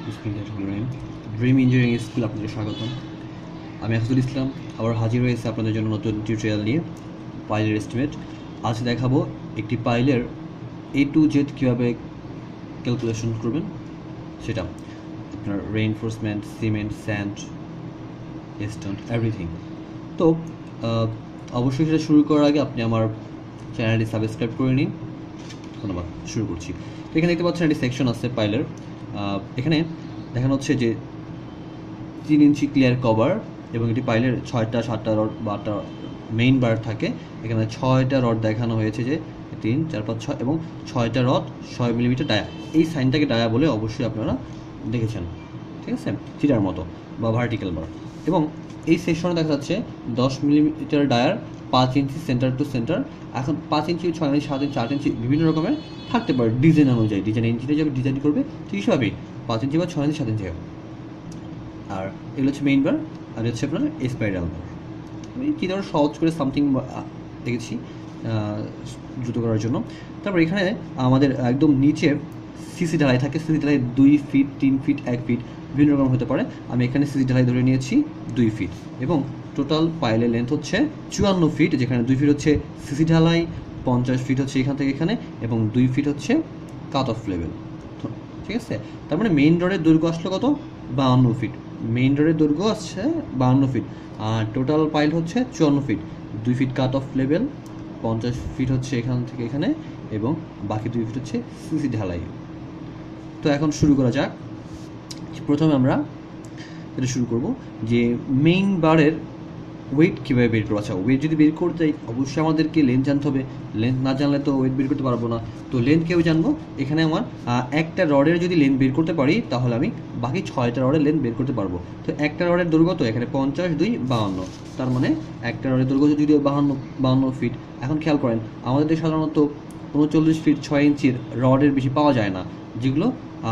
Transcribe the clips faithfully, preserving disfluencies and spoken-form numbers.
Dream engineering school আপনাদের স্বাগতম। আমি আসাদুল ইসলাম আবার হাজির হয়েছে আপনাদের জন্য নতুন টিউটোরিয়াল নিয়ে পাইলের এস্টিমেট। আজ দেখাবো একটি পাইলের এ টু জেড কীভাবে ক্যালকুলেশন করবেন সেটা, আপনার reinforcement, cement, sand, stone, everything. তো অবশ্যই সেটা শুরু করার আগে আপনি আমার চ্যানেলটি সাবস্ক্রাইব করে নিন। ধন্যবাদ। শুরু করছি। তো এখানে দেখতে পাচ্ছেন একটি সেকশন আছে পাইলের। এখানে দেখানো হচ্ছে যে তিন ইঞ্চি ক্লিয়ার কভার এবং এটি পাইলের ছয়টা সাতটা রড বা আটটা মেইন বার থাকে। এখানে ছয়টা রড দেখানো হয়েছে যে তিন চার পাঁচ ছয় এবং ছয়টা রড ছয় মিলিমিটার ডায়া। এই সাইনটাকে ডায়া বলে অবশ্যই আপনারা দেখেছেন, ঠিক আছে, চিটার মতো বা ভার্টিক্যাল বার। এবং এই সেকশনে দেখা যাচ্ছে দশ মিলিমিটার ডায়ার পাঁচ ইঞ্চি সেন্টার টু সেন্টার। এখন পাঁচ ইঞ্চি, ছয় ইঞ্চি, সাত ইঞ্চি, আট ইঞ্চি বিভিন্ন রকমের থাকতে পারে ডিজাইন অনুযায়ী। ডিজাইন ইঞ্চিতে যাবে ডিজাইন করবে ঠিক হিসাবেই পাঁচ ইঞ্চি বা ছয় ইঞ্চি, সাত ইঞ্চি। আর এগুলো হচ্ছে মেইন বার, আর হচ্ছে আপনার স্পাইরাল বার। আমি কী ধরনের সহজ করে সামথিং দেখেছি দ্রুত করার জন্য। তারপর এখানে আমাদের একদম নিচে সিসি ঢালাই থাকে। সিসি ঢালাই দুই ফিট, তিন ফিট, এক ফিট বিভিন্ন রকম হতে পারে। আমি এখানে সিসি ঢালাই ধরে নিয়েছি দুই ফিট এবং টোটাল পাইলের লেন্থ হচ্ছে চুয়ান্ন ফিট, যেখানে দুই ফিট হচ্ছে সিসি ঢালাই, পঞ্চাশ ফিট হচ্ছে এখান থেকে এখানে এবং দুই ফিট হচ্ছে কাট অফ লেভেল, ঠিক আছে। তার মানে মেইন রডের দৈর্ঘ্য আসলো কত? বাহান্ন ফিট। মেইন রডের দৈর্ঘ্য আসছে বাহান্ন ফিট আর টোটাল পাইল হচ্ছে চুয়ান্ন ফিট। দুই ফিট কাট অফ লেভেল, পঞ্চাশ ফিট হচ্ছে এখান থেকে এখানে এবং বাকি দুই ফিট হচ্ছে সিসি ঢালাই। তো এখন শুরু করা যাক। প্রথমে আমরা এটা শুরু করব যে মেইন বারের ওয়েট কীভাবে বের করবো। আচ্ছা, ওয়েট যদি বের করতে যাই অবশ্যই আমাদেরকে লেন্থ জানতে হবে। লেন্থ না জানলে তো ওয়েট বের করতে পারবো না। তো লেন্থ কেউ জানবো। এখানে আমার একটা রডের যদি লেন্থ বের করতে পারি তাহলে আমি বাকি ছয়টা রডের লেন্থ বের করতে পারবো। তো একটা রডের দৈর্ঘ্য তো এখানে পঞ্চাশ, দুই বাহান্ন। তার মানে একটা রডের দৈর্ঘ্য যদি বাহান্ন বাহান্ন ফিট। এখন খেয়াল করেন আমাদের সাধারণত উনচল্লিশ ফিট ছয় ইঞ্চির রডের বেশি পাওয়া যায় না, যেগুলো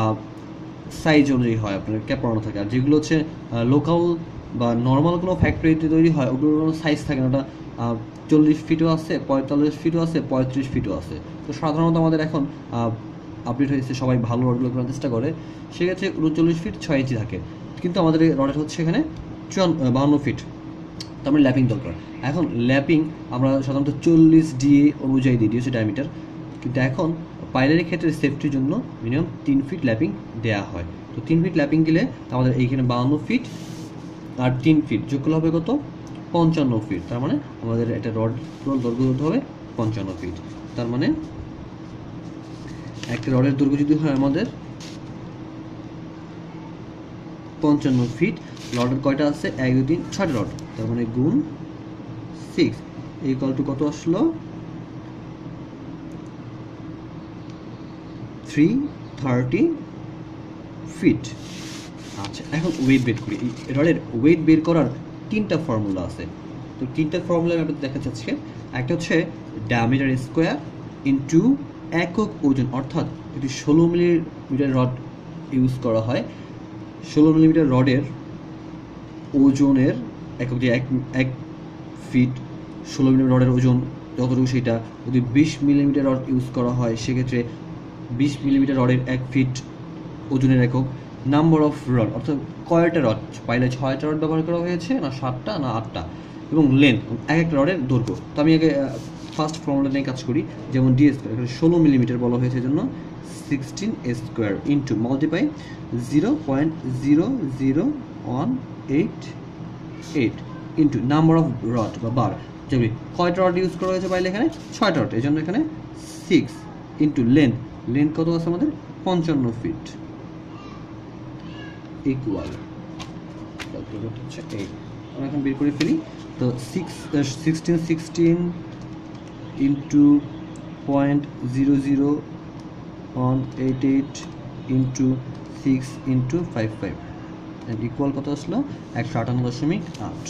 সাইজ অনুযায়ী হয়, আপনার ক্যাপ পড়ানো থাকে। আর যেগুলো হচ্ছে লোকাল বা নর্মাল কোনো ফ্যাক্টরিতে তৈরি হয় ওগুলোর কোনো সাইজ থাকে না। ওটা চল্লিশ ফিটও আছে, পঁয়তাল্লিশ ফিটও আছে, পঁয়ত্রিশ ফিটও আছে। তো সাধারণত আমাদের এখন আপডেট হয়েছে, সবাই ভালো রডগুলো করার চেষ্টা করে, সেক্ষেত্রে উনচল্লিশ ফিট ছয় ইঞ্চি থাকে। কিন্তু আমাদের রডের হচ্ছে এখানে চুয়ান্ন বাহান্ন ফিট। তো আমরা ল্যাপিং দরকার। এখন ল্যাপিং আমরা সাধারণত চল্লিশ ডিএ অনুযায়ী দিই, ডি হচ্ছে ডায়ামিটার। কিন্তু এখন পাইলের ক্ষেত্রে সেফটির জন্য মিনিমাম তিন ফিট ল্যাপিং দেওয়া হয়। তো তিন ফিট ল্যাপিং দিলে আমাদের এইখানে বাহান্ন ফিট আর তিন ফিট যোগ করলে হবে কত? পঞ্চান্ন ফিট। তার মানে আমাদের একটা রড দৈর্ঘ্য হতে হবে পঞ্চান্ন ফিট। তার মানে একটা রডের দৈর্ঘ্য যদি হয় আমাদের পঞ্চান্ন ফিট, রডের কয়টা আছে? এক, দুই, তিন, ছয়টা রড। তার মানে গুণ সিক্স ইকুয়াল টু কত আসলো? Three thirty feet. আচ্ছা, এখন ওয়েট বের করি। রডের ওয়েট বের করার তিনটা ফর্মুলা আছে। তো তিনটা ফর্মুলা আমি আপনাদের দেখা যাচ্ছে। একটা হচ্ছে ডায়ামিটার স্কোয়ার ইন্টু একক ওজন, অর্থাৎ যদি ষোলো মিলিমিটার রড ইউজ করা হয়, ষোলো মিলিমিটার রডের ওজনের একক যে এক এক ফিট ষোলো মিলিমিটার রডের ওজন যতটুকু সেটা, যদি বিশ মিলিমিটার রড ইউজ করা হয় সেক্ষেত্রে বিশ মিলিমিটার রডের এক ফিট ওজনের একক। নাম্বার অফ রড, অর্থাৎ কয়টা রড পাইলে ছয়টা রড ব্যবহার করা হয়েছে না সাতটা না আটটা, এবং লেন্থ এক একটা রডের দৈর্ঘ্য। তো আমি আগে ফার্স্ট ফর্মুলা নিয়ে কাজ করি। যেমন ডি স্কোয়ার, এখানে ষোলো মিলিমিটার বলা হয়েছে জন্য sixteen square into multiply zero point zero zero one eight eight into number of rod বা বার, যেমনি কয়টা রড ইউজ করা হয়েছে পাইলে এখানে ছয়টা রড, এই জন্য এখানে সিক্স ইন্টু লেন্থ, লেন্থ কত আছে আমাদের? পঞ্চান্ন ফিট ইকুয়াল হচ্ছে এইট। আমরা এখন বের করে ফেলি। তো six sixteen sixteen into point zero zero one eight eight into six into five five equal কত আসলো? একশো আটান্ন দশমিক আট,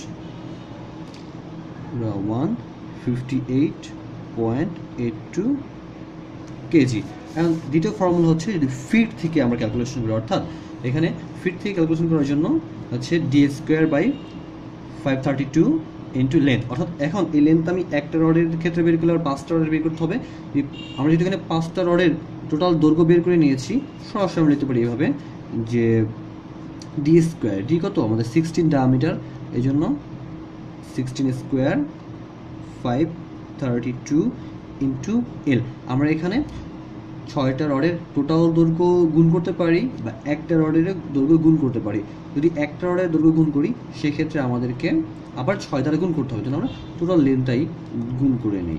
one fifty eight point eight two kg. এখন দ্বিতীয় ফর্মুলা হচ্ছে যদি ফিট থেকে আমরা ক্যালকুলেশন করি, অর্থাৎ এখানে ফিট থেকে ক্যালকুলেশন করার জন্য হচ্ছে D square by five thirty two into length. অর্থাৎ এখন এই লেন্থ আমি একটা রডের ক্ষেত্রে বের করলে আর পাঁচটা রডের বের করতে হবে। আমরা যদি এখানে পাঁচটা রডের টোটাল দৈর্ঘ্য বের করে নিয়েছি, সরাসরি আমরা নিতে পারি এইভাবে যে ডি স্কোয়ার, ডি কত আমাদের সিক্সটিন ডায়ামিটার, এই জন্য sixteen square five thirty two into L. আমরা এখানে ছয়টা রডের টোটাল দৈর্ঘ্য গুণ করতে পারি বা একটা রডের দৈর্ঘ্য গুণ করতে পারি। যদি একটা রডের দৈর্ঘ্য গুণ করি সেক্ষেত্রে আমাদেরকে আবার ছয় দ্বারা গুণ করতে হবে, যেন আমরা টোটাল লেন্থটাই গুণ করে নিই।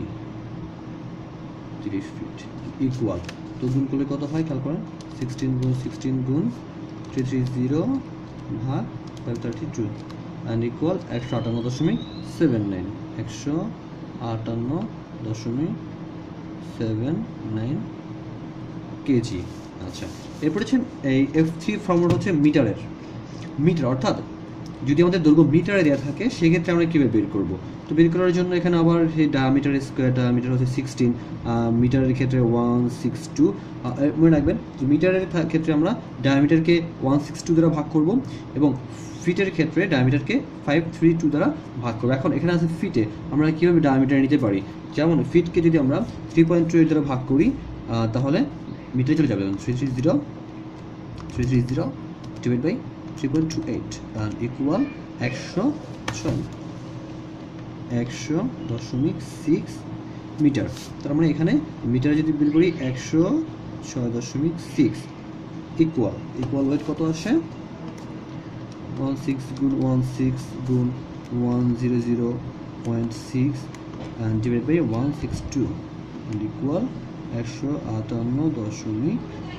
তিরিশ ফিট ইকুয়াল, তো গুণ করলে কত হয় খেয়াল করেন, সিক্সটিন গুণ সিক্সটিন গুণ থ্রি থ্রি জিরো ভাগ five thirty two and equal একশো আটান্ন দশমিক সেভেন নাইন একশো আটান্ন দশমিক সেভেন নাইন কেজি। আচ্ছা, এরপর হচ্ছে এই এফ থ্রি ফর্মুলা হচ্ছে মিটারের, মিটার অর্থাৎ যদি আমাদের দৈর্ঘ্য মিটারে দেওয়া থাকে সেক্ষেত্রে আমরা কীভাবে বের করব। তো বের করার জন্য এখানে আবার সেই ডায়ামিটার স্কোয়ার, ডায়ামিটার হচ্ছে সিক্সটিন, মিটারের ক্ষেত্রে ওয়ান সিক্স টু, মনে রাখবেন যে মিটারের ক্ষেত্রে আমরা ডায়ামিটারকে ওয়ান সিক্স টু দ্বারা ভাগ করব এবং ফিটের ক্ষেত্রে ডায়ামিটারকে ফাইভ থ্রি টু দ্বারা ভাগ করবো। এখন এখানে আছে ফিটে, আমরা কীভাবে ডায়ামিটার নিতে পারি, যেমন ফিটকে যদি আমরা থ্রি পয়েন্ট টু এইট দ্বারা ভাগ করি তাহলে মিটারে চলে যাবে, three three zero three three zero divide by three point two eight equal একশো ছয় একশো দশমিক সিক্স মিটার। তার মানে এখানে মিটারে যদি বের করি একশো ছয় দশমিক সিক্স ইকুয়াল ইকুয়াল ওয়েট কত আসে, ওয়ান সিক্স গুণ ওয়ান সিক্স গুণ one zero zero point six divide by one six two equal একশো আটান্ন দশমিক,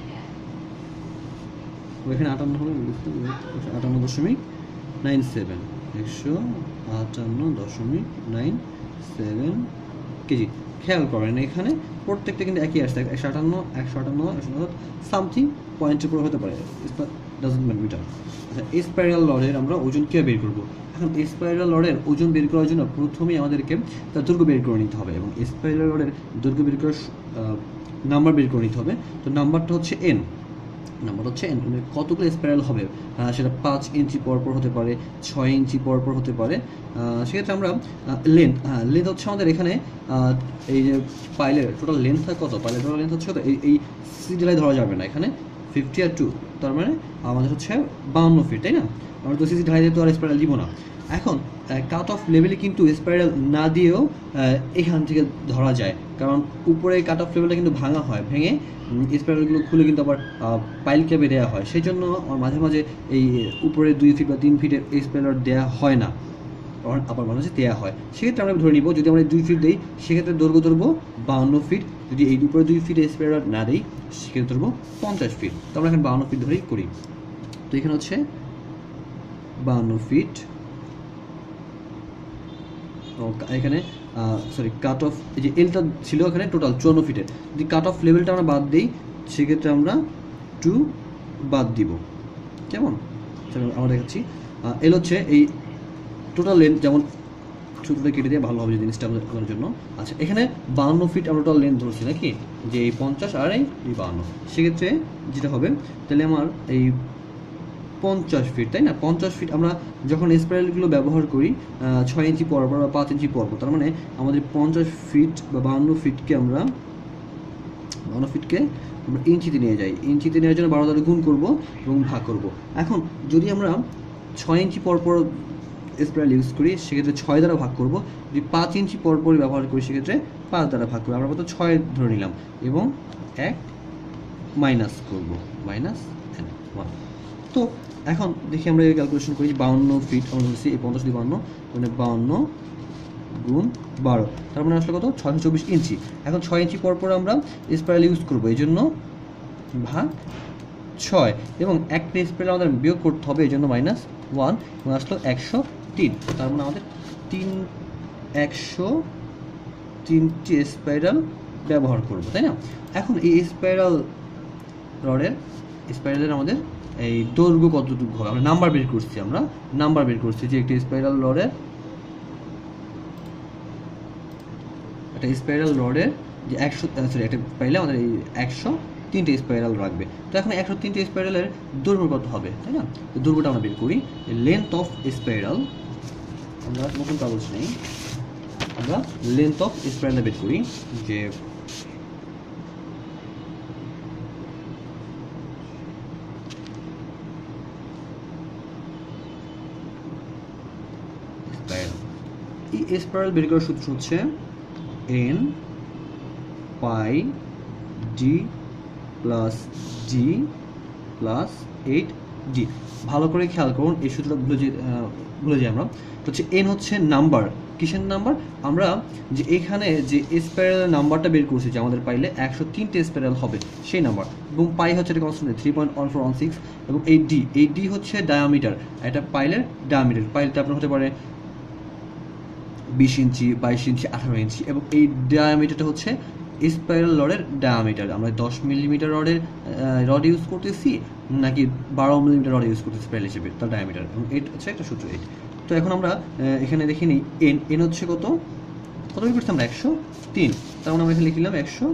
এখানে আটান্ন হলে আটান্ন দশমিক নাইন সেভেন একশো আটান্ন দশমিক নাইন সেভেন কেজি। খেয়াল করেন এখানে প্রত্যেকটা কিন্তু একই আসছে, একশো আটান্ন একশো আটান্ন একশো সামথিং পয়েন্টের উপর হতে পারে, ডাজন্ট মিটার। আচ্ছা, স্পাইরাল রডের আমরা ওজন কীভাবে বের করবো। এখন স্পাইরাল রডের ওজন বের করার জন্য প্রথমেই আমাদেরকে তার দৈর্ঘ্য বের করে নিতে হবে এবং স্পাইরাল রডের দৈর্ঘ্য বের করার নাম্বার বের করে নিতে হবে। তো নাম্বারটা হচ্ছে এন, নাম্বার হচ্ছে এন, মানে কতগুলো স্পাইরাল হবে সেটা পাঁচ ইঞ্চি পরপর হতে পারে, ছয় ইঞ্চি পরপর হতে পারে। সেক্ষেত্রে আমরা লেন্থ, হ্যাঁ লেন্থ হচ্ছে আমাদের এখানে এই যে পাইলের টোটাল লেন্থ হয় কত, পাইলের টোটাল লেন্থ হচ্ছে কত, এই এই সিডিলাই ধরা যাবে না, এখানে ফিফটি আর টু, তার মানে আমাদের হচ্ছে বাউন্ন ফিট, তাই না। আমরা তো সিসি ঢালাই দিয়ে তো আর স্পাইরাল দিব না। এখন কাট অফ লেভেলে কিন্তু স্পাইরাল না দিয়েও এখান থেকে ধরা যায়, কারণ উপরে কাট অফ লেভেলটা কিন্তু ভাঙা হয়, ভেঙে স্পাইরালগুলো খুলে কিন্তু আবার পাইল ক্যাবে দেওয়া হয়, সেই জন্য মাঝে মাঝে এই উপরে দুই ফিট বা তিন ফিটের স্পাইরাল দেওয়া হয় না, আবার মাঝে মাঝে দেওয়া হয়। সেক্ষেত্রে আমরা ধরে নিব যদি আমরা দুই ফিট দিই সেক্ষেত্রে দৈর্ঘ্য ধরবো বাউন্ন ফিট, যদি এই উপরে দুই ফিট স্পাইরাল না দিই সেক্ষেত্রে ধরবো পঞ্চাশ ফিট। তো আমরা এখানে বাউন্ন ফিট ধরেই করি। তো এখানে হচ্ছে বাউন্ন ফিট, এখানে সরি কাট অফ এই যে এলটা ছিল এখানে টোটাল চুয়ান্ন ফিটের, যদি কাট অফ লেভেলটা আমরা বাদ দিই সেক্ষেত্রে আমরা টু বাদ দিব, কেমন আমরা দেখাচ্ছি। এল হচ্ছে এই টোটাল লেন্থ, যেমন সূত্রটা কেটে দিয়ে ভালো হবে যে জিনিসটা আমাদের জন্য। আচ্ছা, এখানে বাউন্ন ফিট আমরা টোটাল লেন্থ ধরছি নাকি, যে এই পঞ্চাশ আর এই বাউন্ন, সেক্ষেত্রে যেটা হবে তাহলে আমার এই পঞ্চাশ ফিট, তাই না। পঞ্চাশ ফিট আমরা যখন স্পাইরালগুলো ব্যবহার করি ছয় ইঞ্চি পরপর বা পাঁচ ইঞ্চি পরপর, তার মানে আমাদের পঞ্চাশ ফিট বা বাউন্ন ফিটকে আমরা বাউন্ন ফিটকে আমরা ইঞ্চিতে নিয়ে যাই, ইঞ্চিতে নেওয়ার জন্য বারো দ্বারা গুণ করবো এবং ভাগ করবো। এখন যদি আমরা ছয় ইঞ্চি পরপর স্পাইরাল ইউজ করি সেক্ষেত্রে ছয় দ্বারা ভাগ করবো, যদি পাঁচ ইঞ্চি পরপর ব্যবহার করি সেক্ষেত্রে পাঁচ দ্বারা ভাগ করবো। আমরা কত ছয় ধরে নিলাম এবং এক মাইনাস করবো, মাইনাস ওয়ান। তো এখন দেখি আমরা ক্যালকুলেশন করি, বাউন্ন ফিট আমরা ধরছি এই পঞ্চাশ দিয়ে বাউন্ন, মানে বাউন্ন গুণ বারো, তার মানে আসলে কত ছয়শো চব্বিশ ইঞ্চি। এখন ছয় ইঞ্চি পরপর আমরা স্পাইরাল ইউজ করবো, এই জন্য ভাগ ছয় এবং একটা স্পাইরাল আমাদের বিয়োগ করতে হবে, এই জন্য মাইনাস ওয়ান এবং আসলো একশো তিন, তার মানে আমাদের তিন একশো তিনটি স্পাইরাল ব্যবহার করবো, তাই না। এখন এই স্পাইরাল রডের স্পাইরালের আমাদের এই দৈর্ঘ্য কতটুকু হবে আমরা নাম্বার বের করছি, আমরা নাম্বার বের করছি যে একটি স্পাইরাল রডের একটা স্পাইরাল রডের যে একশো সরি একটা পাইলে আমাদের এই একশো তিনটে স্পাইরাল রাখবে। তো এখন একশো তিনটে স্পাইরালের দৈর্ঘ্য কত হবে, তাই না। তো দৈর্ঘ্যটা আমরা বের করি, লেন্থ অফ স্পাইরাল, আমরা নতুন কাগজ নেই, আমরা লেন্থ অফ স্পাইরাল বের করি যে এই স্পাইরাল বের করার সূত্র হচ্ছে N pi D plus D plus eight D. ভালো করে খেয়াল করুন, এই সূত্রটা ভুলে যে ভুলে যাই আমরা। তো হচ্ছে এন হচ্ছে নাম্বার, কিসের নাম্বার? আমরা যে এখানে যে স্পাইরাল নাম্বারটা বের করছি যে আমাদের পাইলে একশো তিনটে স্পাইরাল হবে সেই নাম্বার, এবং পাই হচ্ছে এটা constant three point one four one six, এবং এই ডি এই ডি হচ্ছে ডায়ামিটার, এটা পাইলের ডায়ামিটার। পাইলটা আপনার হতে পারে বিশ ইঞ্চি, বাইশ ইঞ্চি, আঠারো ইঞ্চি, এবং এই ডায়ামিটারটা হচ্ছে স্পাইরাল রডের ডায়ামিটার। আমরা দশ মিলিমিটার রডের রড ইউজ করতেছি নাকি বারো মিলিমিটার রড ইউজ করতেছি স্পাইরাল হিসেবে, তার ডায়ামিটার, এবং এইট হচ্ছে একটা সূত্র এইট। তো এখন আমরা এখানে দেখে নিই এন এন হচ্ছে কত কত বের করছি আমরা একশো তিন, তার মানে আমরা এখানে লিখলাম একশো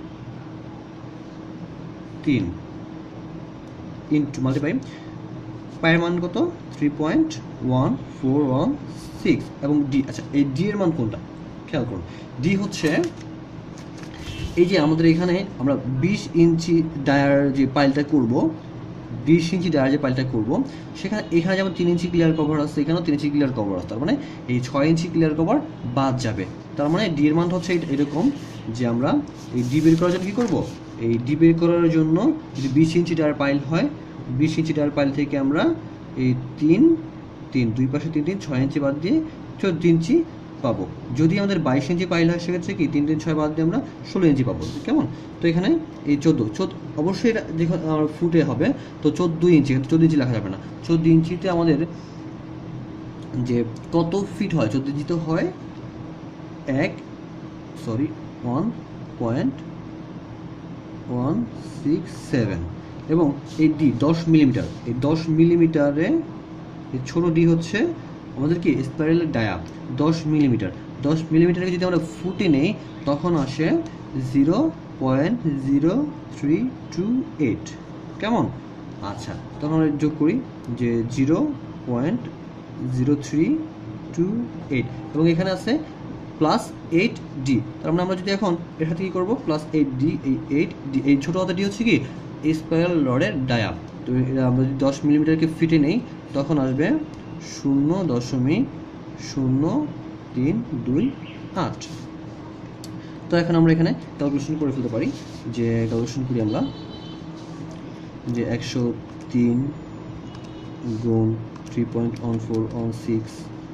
তিন ইন্টু মাল্টিপ্লাই পায়ের মান কত three point one four one six, এবং ডি, আচ্ছা এই ডি এর মান কোনটা খেয়াল করুন। ডি হচ্ছে এই যে আমাদের এখানে আমরা বিশ ইঞ্চি ডায়ার যে পাইলটা করব, বিশ ইঞ্চি ডায়ার যে পাইলটা করব, সেখানে এখানে যেমন তিন ইঞ্চি ক্লিয়ার কভার আছে, এখানেও তিন ইঞ্চি ক্লিয়ার কভার আছে, তার মানে এই ছয় ইঞ্চি ক্লিয়ার কভার বাদ যাবে। তার মানে ডি এর মান হচ্ছে এরকম যে আমরা এই ডি বের করার জন্য কী করবো, এই ডি বের করার জন্য যদি বিশ ইঞ্চি ডায়ার পাইল হয়, বিশ ইঞ্চি ডায়ার পাইল থেকে আমরা এই তিন তিন দুই পাশে তিন তিন ছয় ইঞ্চি বাদ দিয়ে চোদ্দ ইঞ্চি পাবো। যদি আমাদের বাইশ ইঞ্চি পাইল হয় সেক্ষেত্রে কি তিন তিন ছয় বাদ দিয়ে আমরা ষোলো ইঞ্চি পাবো, কেমন? তো এখানে এই চোদ্দো চোদ্দ অবশ্যই এটা দেখুন আমার ফুটে হবে, তো চোদ্দো ইঞ্চি, চোদ্দ ইঞ্চি লেখা যাবে না, চোদ্দ ইঞ্চিতে আমাদের যে কত ফিট হয়, চোদ্দ ইঞ্চিতে হয় এক sorry one point one six seven, এবং এই ডি দশ মিলিমিটার, এই দশ মিলিমিটারে এই ছোটো ডি হচ্ছে আমাদের কি স্পাইরালের ডায়া দশ মিলিমিটার, দশ মিলিমিটারকে যদি আমরা ফুটে নেই তখন আসে zero point zero three two eight, কেমন? আচ্ছা, তখন আমরা যোগ করি যে zero point zero three two eight, এবং এখানে আছে প্লাস এইট ডি, তার মানে আমরা যদি এখন এর সাথে কী করবো, প্লাস এইট ডি, এই এইট ডি, এই ছোটো হাতে ডি হচ্ছে কি স্পাইরাল রডের ডায়া। তো আমরা যদি দশ মিলিমিটারকে ফিটে নেই তখন আসবে শূন্য দশমিক শূন্য তিন দুই আট। তো এখন আমরা এখানে ক্যালকুলেশন করে ফেলতে পারি, যে ক্যালকুলেশন করি আমরা যে একশো তিন গুণ three point one four one six,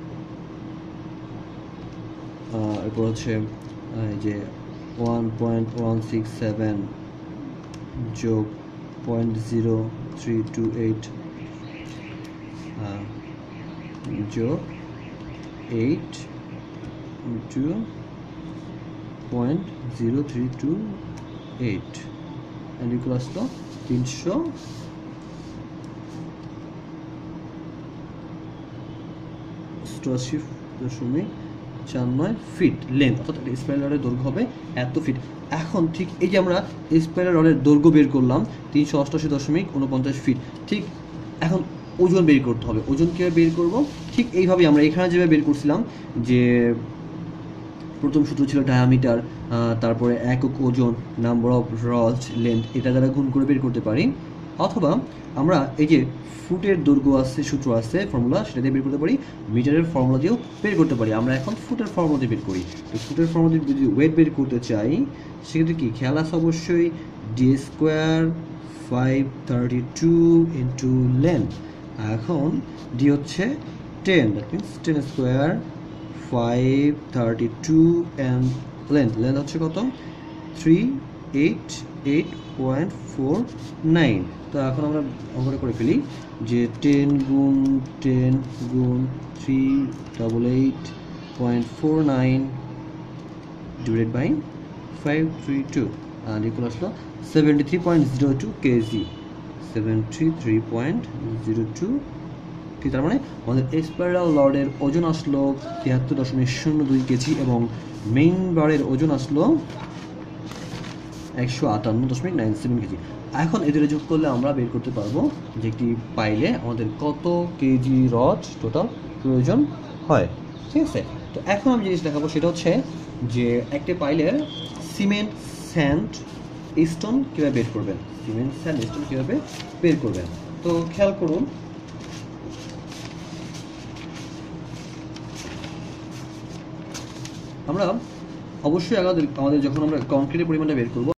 এরপর হচ্ছে যে one point one six seven যোগ point zero three two eight যোগ eight into point zero three two eight and equal আসলো তিনশো অষ্টআশি দশমিক চার নয় ফিট লেন্থ, অর্থাৎ স্পাইরাল রডের দৈর্ঘ্য হবে এত ফিট। এখন ঠিক এই যে আমরা স্পাইরাল রডের দৈর্ঘ্য বের করলাম তিনশো অষ্টআশি দশমিক উনপঞ্চাশ ফিট, ঠিক এখন ওজন বের করতে হবে। ওজন কীভাবে বের করব? ঠিক এইভাবেই আমরা এখানে যেভাবে বের করছিলাম, যে প্রথম সূত্র ছিল ডায়ামিটার, তারপরে একক ওজন, নাম্বার অফ রড, লেন্থ, এটা দ্বারা গুণ করে বের করতে পারি, অথবা আমরা এই যে ফুটের দৈর্ঘ্য আছে সূত্র আছে ফর্মুলা, সেটা দিয়ে বের করতে পারি, মিটারের ফর্মুলা দিয়েও বের করতে পারি। আমরা এখন ফুটের ফর্মুলা দিয়ে বের করি। তো ফুটের ফর্মুলা দিয়ে যদি ওয়েট বের করতে চাই সেক্ষেত্রে কি খেয়াল আছে অবশ্যই, D square five thirty two into length. এখন ডি হচ্ছে ten, that means ten square five thirty two and length length হচ্ছে কত three eight eight point four nine. তো এখন আমরা অঙ্কটা করে ফেলি যে টেন গুণ টেন গুণ three double eight point four nine divided by five three two আর ইকুয়াল আসলো seventy three point zero two kg, seventy three point zero two. তার মানে আমাদের স্পাইরাল রডের ওজন আসলো তিয়াত্তর দশমিক শূন্য দুই কেজি, এবং মেইন বারের ওজন আসলো একশো আটান্ন দশমিক নাইন সেভেন কেজি। এখন এদের যোগ করলে আমরা বের করতে পারবো যে একটি পাইলে আমাদের কত কেজি রড টোটাল প্রয়োজন হয়, ঠিক আছে? তো এখন আমি জিনিস দেখাবো সেটা হচ্ছে যে একটি পাইলের সিমেন্ট স্যান্ড স্টোন কীভাবে বের করবেন, সিমেন্ট স্যান্ড স্টোন কীভাবে বের করবেন। তো খেয়াল করুন, আমরা অবশ্যই আমাদের আমাদের যখন আমরা কংক্রিটের পরিমাণটা বের করব